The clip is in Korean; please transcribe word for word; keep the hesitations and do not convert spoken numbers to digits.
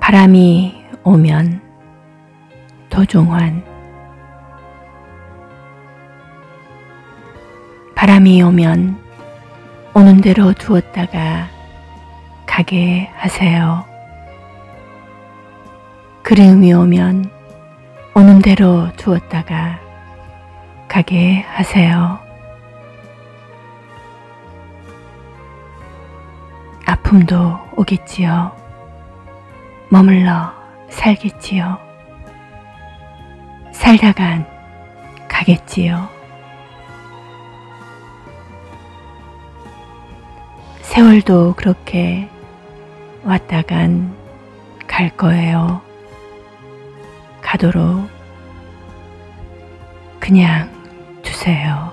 바람이 오면 도종환. 바람이 오면 오는 대로 두었다가 가게 하세요. 그리움이 오면 오는 대로 두었다가 가게 하세요. 아픔도 오겠지요. 머물러 살겠지요. 살다간 가겠지요. 세월도 그렇게 왔다간 갈 거예요. 가도록 그냥 두세요.